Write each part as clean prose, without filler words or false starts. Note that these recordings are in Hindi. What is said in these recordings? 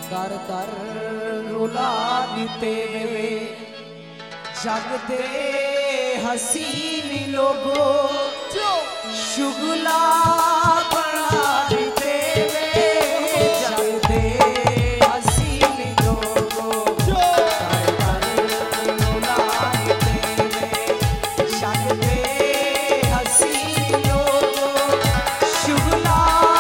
दर दर रुला दिते वे जग दे हसीन लोगो शुगला बना दिते वे जग दे हसीन लोगो दर दर रुला दिते वे जग दे हसीन लोगो शुगला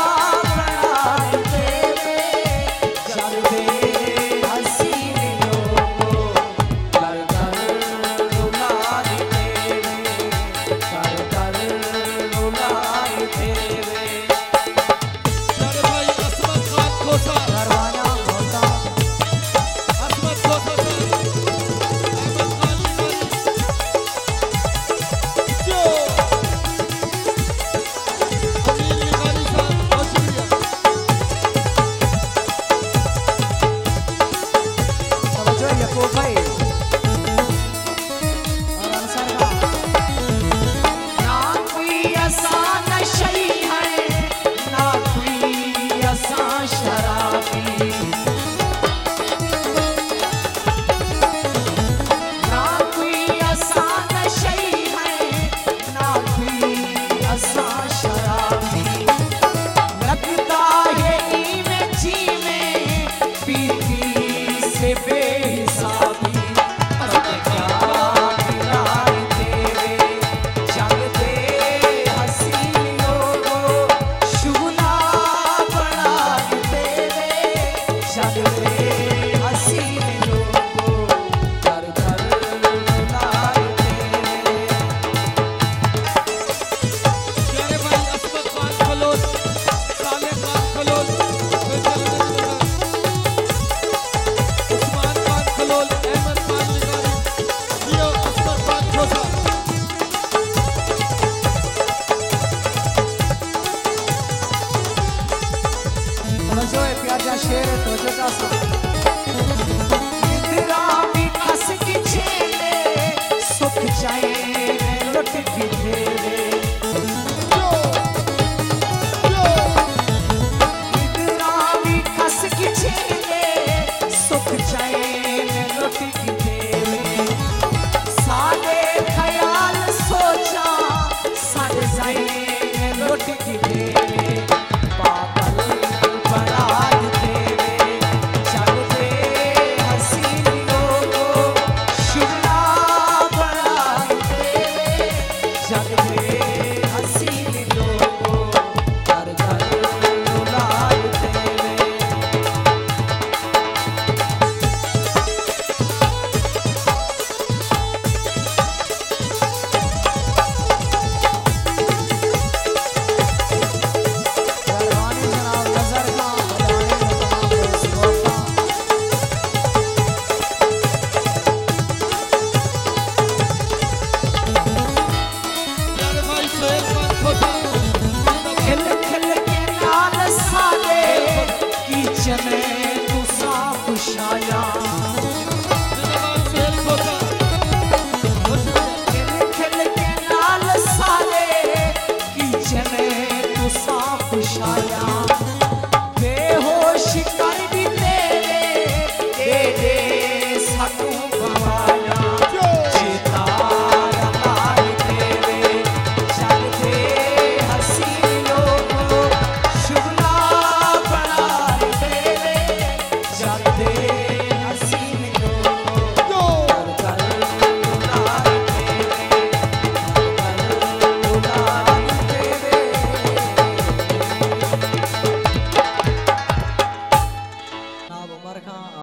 शेर तो जटा सा इधरा भी खस की छेले सुख चाहिए लुट की ढेरे इधरा भी खस की छेले सुख चाहिए लुट की ढेरे सारे ख्याल सोचा सारे जाए लुट की ढेरे खिल के नाल सारे कीचने तू सा खुशाया